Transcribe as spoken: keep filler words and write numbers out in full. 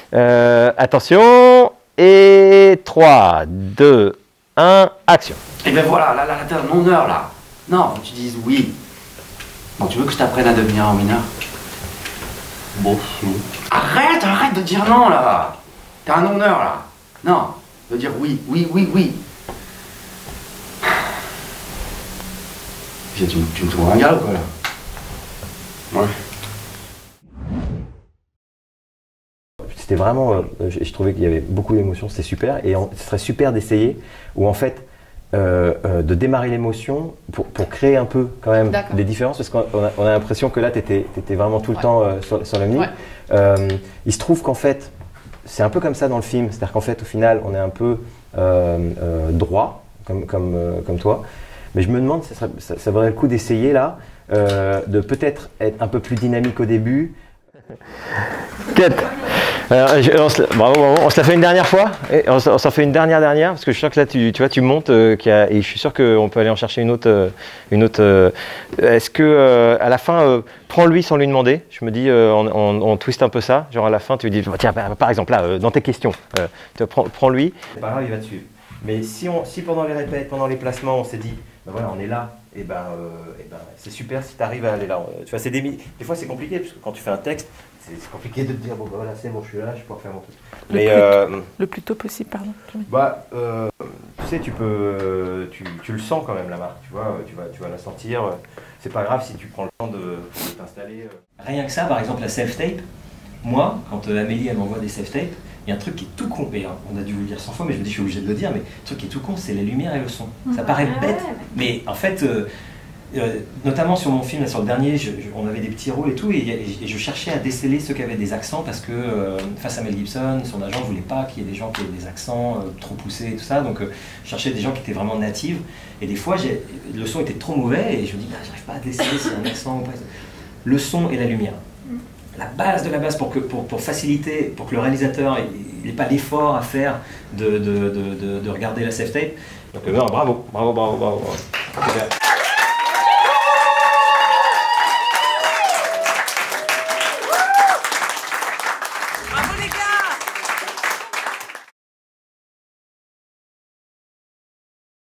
Euh, attention, et trois, deux, un, action. Et ben voilà, là, là, là, t'es un non-heure, là. Non, faut que tu dises oui. Bon, tu veux que je t'apprenne à devenir un mineur? Bon, non. Arrête, arrête de dire non, là. T'es un non-heure, là. Non, de dire oui, oui, oui, oui. Tu, tu me trouves un gars ou quoi, là? Ouais. C'était vraiment, euh, je, je trouvais qu'il y avait beaucoup d'émotions, c'était super, et on, ce serait super d'essayer, où en fait, euh, euh, de démarrer l'émotion pour, pour créer un peu quand même des différences, parce qu'on a, on a l'impression que là, tu étais vraiment tout le ouais. temps euh, sur, sur la musique. Ouais. Euh, il se trouve qu'en fait, c'est un peu comme ça dans le film, c'est-à-dire qu'en fait, au final, on est un peu euh, euh, droit, comme, comme, euh, comme toi, mais je me demande, ça, serait, ça, ça vaudrait le coup d'essayer là, euh, de peut-être être un peu plus dynamique au début. Quête. Euh, je, on, se, bravo, bravo. On se l'a fait une dernière fois, et on, on s'en fait une dernière dernière parce que je suis sûr que là tu, tu vois tu montes euh, qu a, et je suis sûr qu'on peut aller en chercher une autre. Euh, une autre euh, Est-ce que euh, à la fin, euh, prends-lui sans lui demander. Je me dis, euh, on, on, on twiste un peu ça. Genre à la fin, tu lui dis, tiens, par, par exemple là, euh, dans tes questions, euh, tu prends, prends-lui. C'est pas grave, il va te suivre. Mais si, on, si pendant les répètes, pendant les placements, on s'est dit, ben voilà, on est là. Et ben, euh, et ben c'est super si tu arrives à aller là. Tu vois, c'est des, des fois c'est compliqué parce que quand tu fais un texte, c'est compliqué de te dire bon ben voilà c'est bon je suis là, je peux refaire mon truc. Le, Mais plus, euh, le plus tôt possible, pardon. Bah, euh, tu sais, tu peux, tu, tu le sens quand même la marque, tu vois, tu vas, tu vas la sentir. C'est pas grave si tu prends le temps de, de t'installer. Rien que ça, par exemple la self-tape. Moi, quand euh, Amélie elle m'envoie des self-tapes, il y a un truc qui est tout con, et on a dû vous le dire cent fois, mais je me dis je suis obligé de le dire, mais le truc qui est tout con, c'est les lumières et le son. Ça paraît bête, mais en fait, euh, euh, notamment sur mon film, là, sur le dernier, je, je, on avait des petits rôles et tout, et, et, et je cherchais à déceler ceux qui avaient des accents, parce que euh, face à Mel Gibson, son agent ne voulait pas qu'il y ait des gens qui aient des accents euh, trop poussés et tout ça, donc euh, je cherchais des gens qui étaient vraiment natives, et des fois, le son était trop mauvais, et je me dis, bah, j'arrive pas à déceler s'il y a un accent ou pas. Le son et la lumière. La base de la base pour, que, pour, pour faciliter, pour que le réalisateur n'ait pas l'effort à faire de, de, de, de, de regarder la self-tape. Donc euh, non, bravo, bravo, bravo, bravo. bravo.